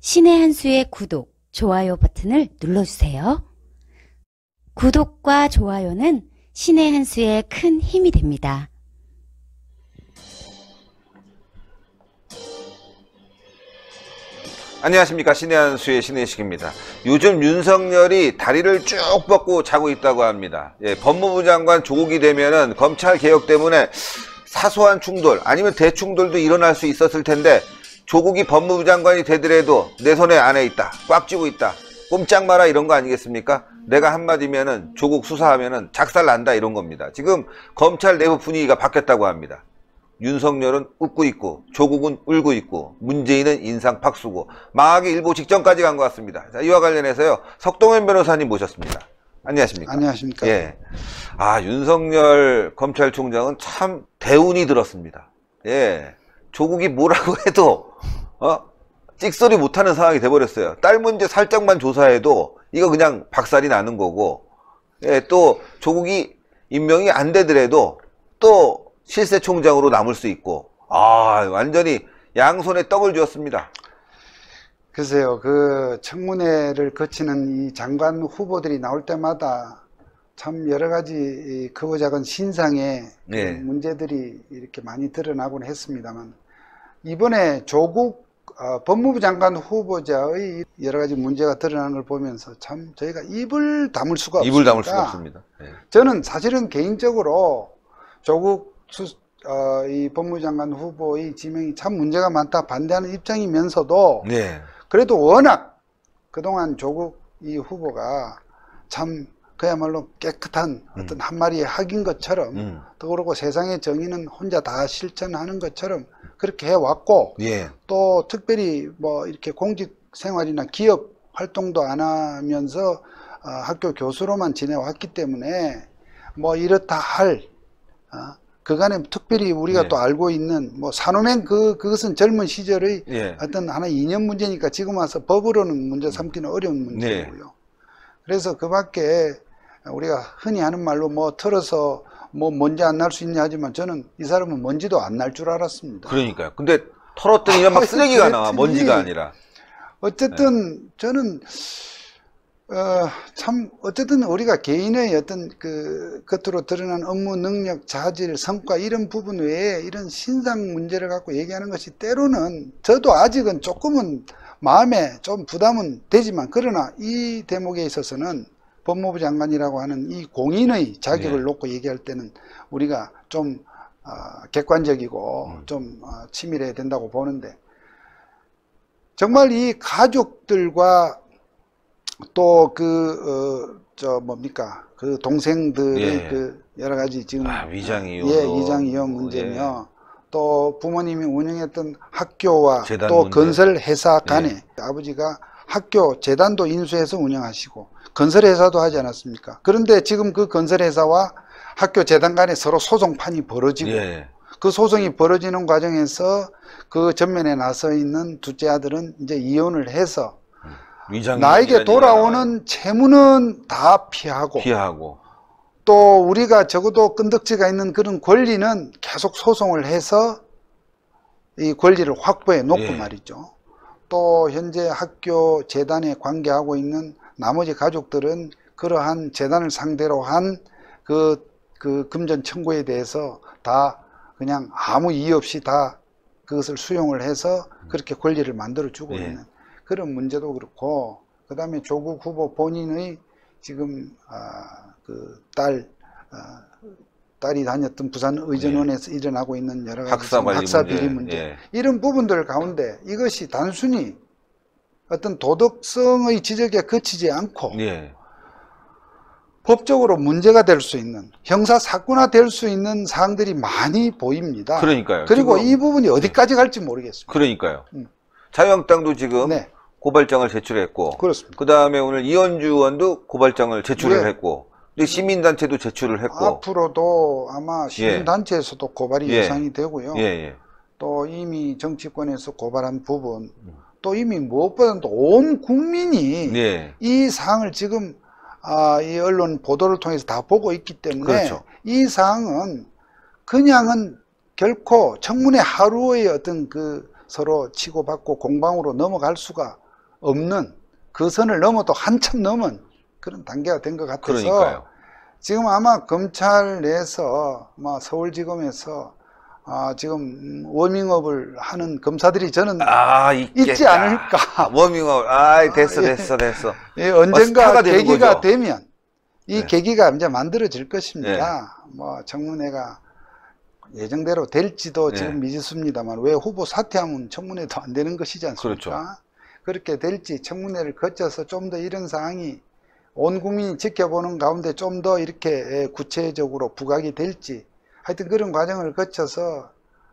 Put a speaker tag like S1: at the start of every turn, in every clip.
S1: 신의 한 수의 구독, 좋아요 버튼을 눌러주세요. 구독과 좋아요는 신의 한 수의 큰 힘이 됩니다.
S2: 안녕하십니까. 신의 한 수의 신의식입니다. 요즘 윤석열이 다리를 쭉 뻗고 자고 있다고 합니다. 법무부 장관 조국이 되면은 검찰 개혁 때문에 사소한 충돌 아니면 대충돌도 일어날 수 있었을 텐데 조국이 법무부 장관이 되더라도 내 손에 안에 있다, 꽉 쥐고 있다, 꼼짝 마라 이런 거 아니겠습니까? 내가 한마디면은 조국 수사하면은 작살 난다 이런 겁니다. 지금 검찰 내부 분위기가 바뀌었다고 합니다. 윤석열은 웃고 있고 조국은 울고 있고 문재인은 인상 팍수고 망하기 일보 직전까지 간 것 같습니다. 자, 이와 관련해서요 석동현 변호사님 모셨습니다. 안녕하십니까?
S3: 안녕하십니까?
S2: 예. 윤석열 검찰총장은 참 대운이 들었습니다. 예. 조국이 뭐라고 해도 찍소리 못하는 상황이 돼버렸어요. 딸 문제 살짝만 조사해도 이거 그냥 박살이 나는 거고, 예, 또 조국이 임명이 안 되더라도 또 실세총장으로 남을 수 있고, 완전히 양손에 떡을 쥐었습니다.
S3: 글쎄요, 그 청문회를 거치는 이 장관 후보들이 나올 때마다 참 여러 가지 크고 작은 신상의
S2: 네.
S3: 문제들이 이렇게 많이 드러나곤 했습니다만, 이번에 조국 법무부 장관 후보자의 여러 가지 문제가 드러나는 걸 보면서 참 저희가 입을 다물 수가 없습니다.
S2: 입을 다물 수가 없습니다. 네.
S3: 저는 사실은 개인적으로 조국 이 법무부 장관 후보의 지명이 참 문제가 많다 반대하는 입장이면서도
S2: 네.
S3: 그래도 워낙 그동안 조국 이 후보가 참 그야말로 깨끗한 어떤 한 마리의 학인 것처럼 또 그러고 세상의 정의는 혼자 다 실천하는 것처럼 그렇게 해왔고,
S2: 예.
S3: 또 특별히 뭐 이렇게 공직 생활이나 기업 활동도 안 하면서 학교 교수로만 지내왔기 때문에 뭐 이렇다 할 그간에 특별히 우리가
S2: 예.
S3: 또 알고 있는 뭐 산호맹 그것은 젊은 시절의
S2: 예.
S3: 어떤 하나의 이념 문제니까 지금 와서 법으로는 문제 삼기는 어려운 문제고요. 그래서 그 밖에 우리가 흔히 하는 말로 뭐 털어서 뭐 먼지 안 날 수 있냐 하지만 저는 이 사람은 먼지도 안 날 줄 알았습니다.
S2: 그러니까요. 근데 털었더니 막 쓰레기가 나와. 먼지가 아니라.
S3: 어쨌든 저는 참 어쨌든 우리가 개인의 어떤 그 겉으로 드러난 업무 능력, 자질, 성과 이런 부분 외에 이런 신상 문제를 갖고 얘기하는 것이 때로는 저도 아직은 조금은 마음에 좀 부담은 되지만, 그러나 이 대목에 있어서는 법무부 장관이라고 하는 이 공인의 자격을 놓고 얘기할 때는 우리가 좀 객관적이고 좀 치밀해야 된다고 보는데, 정말 이 가족들과 또 그 동생들의 그 여러 가지 지금 위장이용 문제며 또 부모님이 운영했던 학교와 또
S2: 문제.
S3: 건설회사 간에 아버지가 학교 재단도 인수해서 운영하시고 건설회사도 하지 않았습니까? 그런데 지금 그 건설회사와 학교 재단 간에 서로 소송판이 벌어지고 그 소송이 벌어지는 과정에서 그 전면에 나서 있는 둘째 아들은 이제 이혼을 해서 나에게 돌아오는 채무는 다 피하고 또 우리가 적어도 건덕지가 있는 그런 권리는 계속 소송을 해서 이 권리를 확보해 놓고 말이죠. 또 현재 학교 재단에 관계하고 있는 나머지 가족들은 그러한 재단을 상대로 한 그 금전 청구에 대해서 다 그냥 아무 이의 없이 다 그것을 수용을 해서 그렇게 권리를 만들어 주고 있는 그런 문제도 그렇고, 그 다음에 조국 후보 본인의 지금 그 딸이 다녔던 부산의전원에서 일어나고 있는 여러 가지 학사 비리 문제 이런 부분들 가운데 이것이 단순히 어떤 도덕성의 지적에 그치지 않고 법적으로 문제가 될 수 있는, 형사사건화 될 수 있는 사항들이 많이 보입니다.
S2: 그러니까요.
S3: 그리고 이 부분이 어디까지 갈지 모르겠습니다.
S2: 그러니까요. 자유한국당도 지금 고발장을 제출했고,
S3: 그렇습니다.
S2: 그 다음에 오늘 이현주 의원도 고발장을 제출을 했고, 시민단체도 제출을 했고,
S3: 앞으로도 아마 시민단체에서도 고발이 예상이 되고요. 또 이미 정치권에서 고발한 부분, 또 이미 무엇보다도 온 국민이 이 사항을 지금 이 언론 보도를 통해서 다 보고 있기 때문에 이 사항은 그냥은 결코 청문회 하루의 어떤 그 서로 치고받고 공방으로 넘어갈 수가 없는 그 선을 넘어도 한참 넘은 그런 단계가 된 것 같아서
S2: 그러니까요.
S3: 지금 아마 검찰 내에서 서울지검에서 지금 워밍업을 하는 검사들이 저는 있지 않을까.
S2: 워밍업. 됐어.
S3: 예, 언젠가
S2: 스타가 되는
S3: 계기가
S2: 거죠.
S3: 되면 이
S2: 네.
S3: 계기가 이제 만들어질 것입니다. 청문회가 예정대로 될지도
S2: 네.
S3: 지금 미지수입니다만 왜 후보 사퇴하면 청문회도 안 되는 것이지 않습니까?
S2: 그렇죠.
S3: 그렇게 될지 청문회를 거쳐서 좀 더 이런 사항이 온 국민이 지켜보는 가운데 좀 더 이렇게 구체적으로 부각이 될지 하여튼 그런 과정을 거쳐서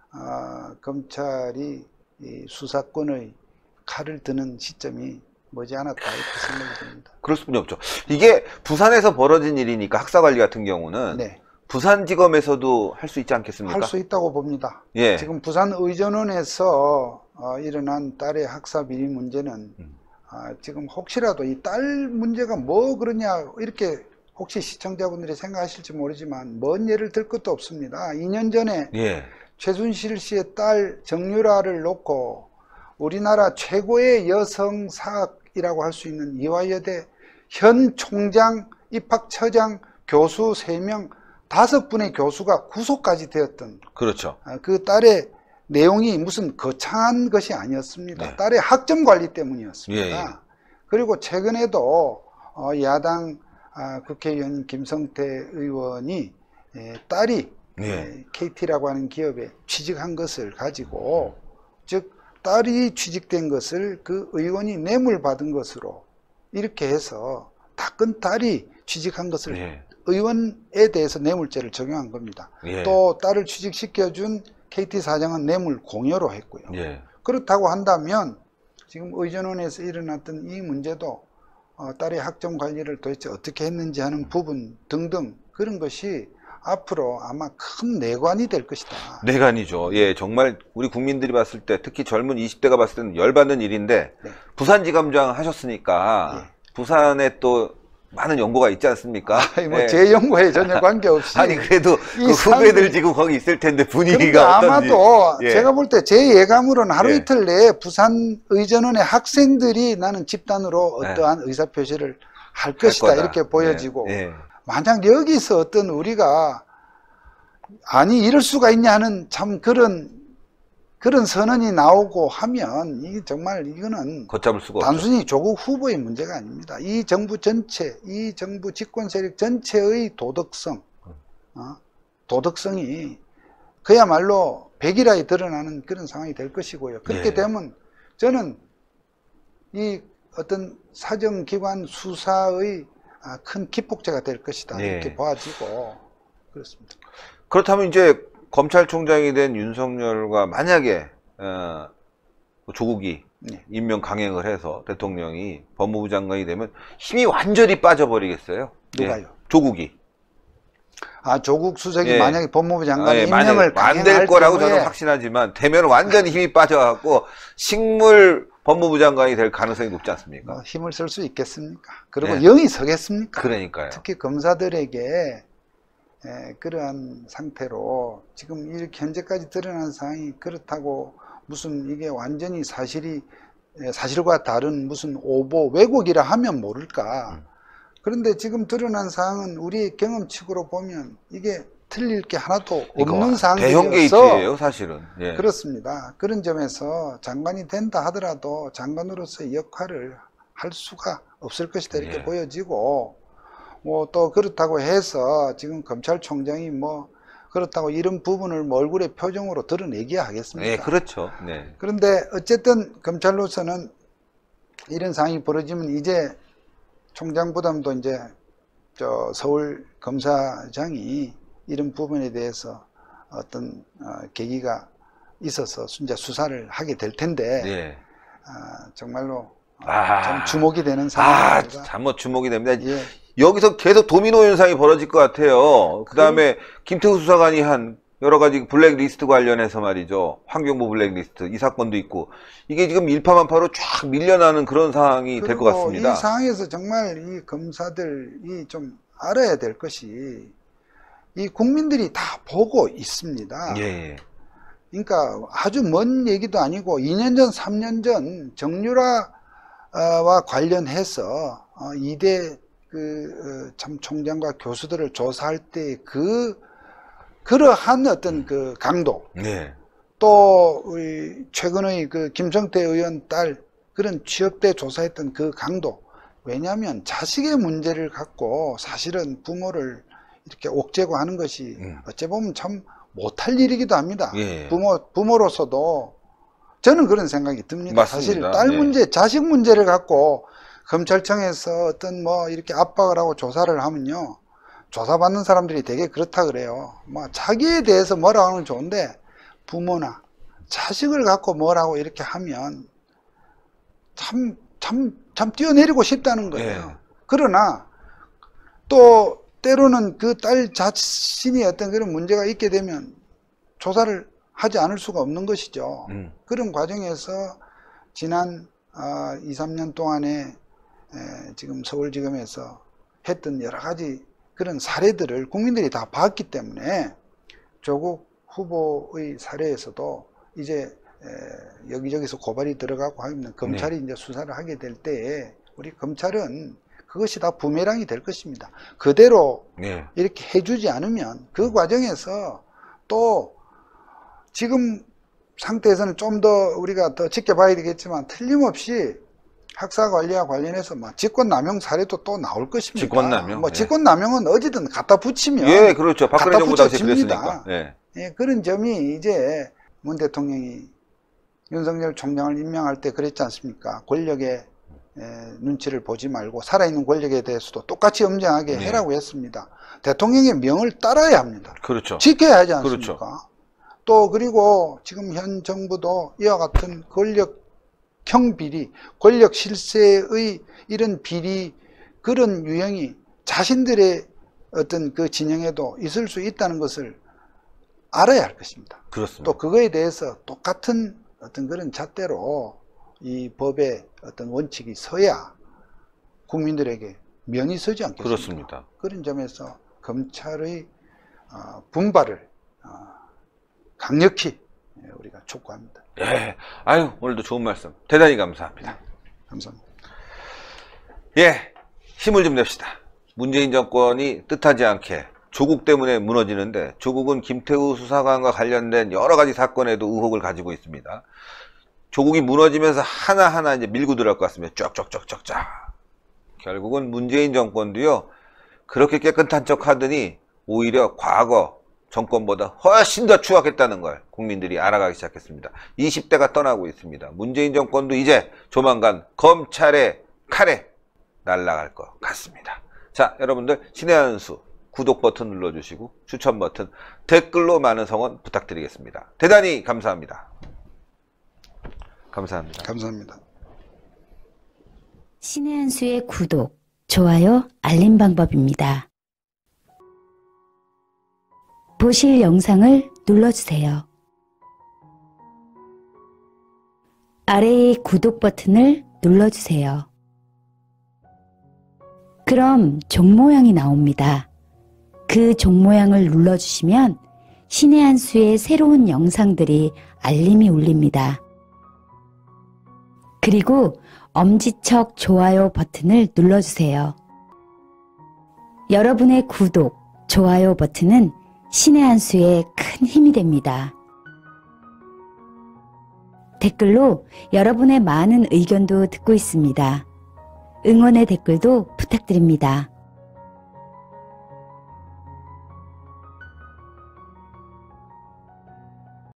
S3: 검찰이 이 수사권의 칼을 드는 시점이 머지않았다 이렇게 생각이 듭니다.
S2: 그럴 수뿐이 없죠. 이게 부산에서 벌어진 일이니까 학사관리 같은 경우는
S3: 네.
S2: 부산지검에서도 할 수 있지 않겠습니까?
S3: 할 수 있다고 봅니다.
S2: 예.
S3: 지금 부산의전원에서 일어난 딸의 학사 비리 문제는 지금 혹시라도 이 딸 문제가 뭐 그러냐 이렇게 혹시 시청자분들이 생각하실지 모르지만 먼 예를 들 것도 없습니다. 2년 전에
S2: 예.
S3: 최순실 씨의 딸 정유라를 놓고 우리나라 최고의 여성 사학이라고 할 수 있는 이화여대 현 총장, 입학처장, 교수 3명 5분의 교수가 구속까지 되었던
S2: 그렇죠.
S3: 그 딸의 내용이 무슨 거창한 것이 아니었습니다.
S2: 네.
S3: 딸의 학점 관리 때문이었습니다.
S2: 예.
S3: 그리고 최근에도 야당 국회의원 김성태 의원이 딸이
S2: 예.
S3: KT라고 하는 기업에 취직한 것을 가지고 즉 딸이 취직된 것을 그 의원이 뇌물 받은 것으로 이렇게 해서 다 큰 딸이 취직한 것을
S2: 예.
S3: 의원에 대해서 뇌물죄를 적용한 겁니다.
S2: 예.
S3: 또 딸을 취직시켜준 KT 사장은 뇌물 공여로 했고요.
S2: 예.
S3: 그렇다고 한다면 지금 의전원에서 일어났던 이 문제도 딸의 학점 관리를 도대체 어떻게 했는지 하는 부분 등등 그런 것이 앞으로 아마 큰 내관이 될 것이다.
S2: 내관이죠. 예, 정말 우리 국민들이 봤을 때 특히 젊은 20대가 봤을 때는 열받는 일인데
S3: 네.
S2: 부산지검장 하셨으니까 부산에 또 많은 연고가 있지 않습니까?
S3: 뭐
S2: 예.
S3: 제 연구에 전혀 관계없이
S2: 아니 그래도
S3: 이
S2: 그 후배들
S3: 사람이-
S2: 지금 거기 있을 텐데
S3: 그런데
S2: 분위기가 어떤지.
S3: 아마도
S2: 예.
S3: 제가 볼 때 제 예감으로는 하루
S2: 예.
S3: 이틀 내에 부산 의전원의 학생들이 나는 집단으로
S2: 예.
S3: 어떠한 의사표시를 할 것이다
S2: 거다.
S3: 이렇게 보여지고
S2: 예. 예.
S3: 만약 여기서 어떤 우리가 아니 이럴 수가 있냐 하는 참 그런 선언이 나오고 하면 이게 정말 이거는
S2: 걷잡을 수가 없죠.
S3: 단순히 조국 후보의 문제가 아닙니다. 이 정부 전체, 이 정부 집권 세력 전체의 도덕성이 그야말로 백일하에 드러나는 그런 상황이 될 것이고요. 그렇게
S2: 예.
S3: 되면 저는 이 어떤 사정기관 수사의 큰 기폭제가 될 것이다.
S2: 예.
S3: 이렇게 봐지고 그렇습니다.
S2: 그렇다면 이제 검찰총장이 된 윤석열과 만약에 조국이
S3: 네.
S2: 임명 강행을 해서 대통령이 법무부 장관이 되면 힘이 완전히 빠져버리겠어요.
S3: 누가요?
S2: 예. 조국이.
S3: 조국 수석이
S2: 예.
S3: 만약에 법무부 장관
S2: 예,
S3: 임명을
S2: 안 될
S3: 강행할
S2: 거라고
S3: 경우에
S2: 저는 확신하지만 되면 완전히 힘이 빠져갖고 식물 법무부 장관이 될 가능성이 높지 않습니까?
S3: 힘을 쓸 수 있겠습니까? 그리고
S2: 네.
S3: 영이 서겠습니까?
S2: 그러니까요.
S3: 특히 검사들에게 그러한 상태로 지금 이렇게 현재까지 드러난 사항이 그렇다고 무슨 이게 완전히 사실과 다른 무슨 오보 왜곡이라 하면 모를까. 그런데 지금 드러난 사항은 우리의 경험칙으로 보면 이게 틀릴 게 하나도 없는
S2: 대형
S3: 상황이어서
S2: 게이트예요, 사실은. 예.
S3: 그렇습니다. 그런 점에서 장관이 된다 하더라도 장관으로서의 역할을 할 수가 없을 것이다 이렇게
S2: 예.
S3: 보여지고 또 그렇다고 해서 지금 검찰총장이 그렇다고 이런 부분을 얼굴의 표정으로 드러내기야 하겠습니까?
S2: 예, 그렇죠. 네.
S3: 그런데 어쨌든 검찰로서는 이런 상황이 벌어지면 이제 총장 부담도 이제 서울 검사장이 이런 부분에 대해서 어떤 계기가 있어서 이제 수사를 하게 될 텐데
S2: 예.
S3: 정말로
S2: 아.
S3: 좀 주목이 되는 상황입니다.
S2: 잘못 주목이 됩니다.
S3: 예.
S2: 여기서 계속 도미노 현상이 벌어질 것 같아요. 그 다음에 김태우 수사관이 한 여러 가지 블랙리스트 관련해서 말이죠. 환경부 블랙리스트 이 사건도 있고 이게 지금 일파만파로 쫙 밀려나는 그런 상황이 될 것 같습니다.
S3: 이 상황에서 정말 이 검사들이 좀 알아야 될 것이 이 국민들이 다 보고 있습니다.
S2: 예.
S3: 그러니까 아주 먼 얘기도 아니고 2년 전, 3년 전 정유라 관련해서 이대 참 총장과 교수들을 조사할 때 그러한 어떤 그 강도,
S2: 네.
S3: 또 우리 최근의 그 김성태 의원 딸 그런 취업대 조사했던 그 강도. 왜냐하면 자식의 문제를 갖고 사실은 부모를 이렇게 옥죄고 하는 것이 어찌 보면 참 못할 일이기도 합니다.
S2: 예.
S3: 부모로서도 저는 그런 생각이 듭니다.
S2: 맞습니다.
S3: 사실 딸
S2: 예.
S3: 문제, 자식 문제를 갖고 검찰청에서 어떤 뭐 이렇게 압박을 하고 조사를 하면요, 조사받는 사람들이 되게 그렇다 그래요. 뭐 자기에 대해서 뭐라고 하는 건 좋은데 부모나 자식을 갖고 뭐라고 이렇게 하면 참 뛰어내리고 싶다는 거예요.
S2: 예.
S3: 그러나 또 때로는 그 딸 자신이 어떤 그런 문제가 있게 되면 조사를 하지 않을 수가 없는 것이죠. 그런 과정에서 지난 2, 3년 동안에 지금 서울지검에서 했던 여러 가지 그런 사례들을 국민들이 다 봤기 때문에 조국 후보의 사례에서도 이제 여기저기서 고발이 들어가고 하면 검찰이 이제 수사를 하게 될 때에 우리 검찰은 그것이 다 부메랑이 될 것입니다. 그대로 이렇게 해주지 않으면 그 과정에서 또 지금 상태에서는 좀 더 우리가 더 지켜봐야 되겠지만 틀림없이 학사 관리와 관련해서 막 직권남용 사례도 또 나올 것입니다.
S2: 직권남용.
S3: 뭐 직권남용은 어디든 갖다 붙이면
S2: 예, 그렇죠. 박근혜
S3: 갖다
S2: 정부 당시
S3: 붙여집니다.
S2: 그랬으니까.
S3: 예, 그런 점이 이제 문 대통령이 윤석열 총장을 임명할 때 그랬지 않습니까? 권력의 눈치를 보지 말고 살아있는 권력에 대해서도 똑같이 엄정하게 해라고 했습니다. 대통령의 명을 따라야 합니다.
S2: 그렇죠.
S3: 지켜야 하지 않습니까?
S2: 그렇죠.
S3: 또 그리고 지금 현 정부도 이와 같은 권력형 비리, 권력 실세의 이런 비리, 그런 유형이 자신들의 어떤 그 진영에도 있을 수 있다는 것을 알아야 할 것입니다.
S2: 그렇습니다.
S3: 또 그거에 대해서 똑같은 어떤 그런 잣대로 이 법의 어떤 원칙이 서야 국민들에게 면이 서지 않겠습니까?
S2: 그렇습니다.
S3: 그런 점에서 검찰의 분발을 강력히 우리가 촉구합니다.
S2: 예. 아유, 오늘도 좋은 말씀 대단히 감사합니다.
S3: 감사합니다.
S2: 예. 힘을 좀 냅시다. 문재인 정권이 뜻하지 않게 조국 때문에 무너지는데, 조국은 김태우 수사관과 관련된 여러 가지 사건에도 의혹을 가지고 있습니다. 조국이 무너지면서 하나하나 이제 밀고 들어갈 것 같습니다. 쫙쫙쫙쫙쫙. 결국은 문재인 정권도요, 그렇게 깨끗한 척 하더니 오히려 과거 정권보다 훨씬 더 추악했다는 걸 국민들이 알아가기 시작했습니다. 20대가 떠나고 있습니다. 문재인 정권도 이제 조만간 검찰의 칼에 날아갈 것 같습니다. 자, 여러분들 신의 한 수 구독 버튼 눌러주시고 추천 버튼, 댓글로 많은 성원 부탁드리겠습니다. 대단히 감사합니다. 감사합니다.
S3: 감사합니다.
S1: 신의 한 수의 구독, 좋아요, 알림 방법입니다. 보실 영상을 눌러주세요. 아래의 구독 버튼을 눌러주세요. 그럼 종 모양이 나옵니다. 그 종 모양을 눌러주시면 신의 한 수의 새로운 영상들이 알림이 울립니다. 그리고 엄지척 좋아요 버튼을 눌러주세요. 여러분의 구독, 좋아요 버튼은 신의 한 수에 큰 힘이 됩니다. 댓글로 여러분의 많은 의견도 듣고 있습니다. 응원의 댓글도 부탁드립니다.